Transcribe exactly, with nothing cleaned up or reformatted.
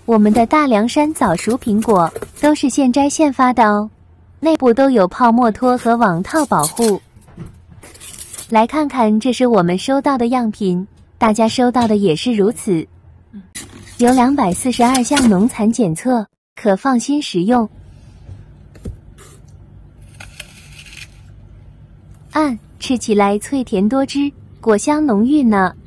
我们的大凉山早熟苹果都是现摘现发的哦，内部都有泡沫托和网套保护。来看看，这是我们收到的样品，大家收到的也是如此。有两百四十二项农残检测，可放心食用。按吃起来脆甜多汁，果香浓郁呢。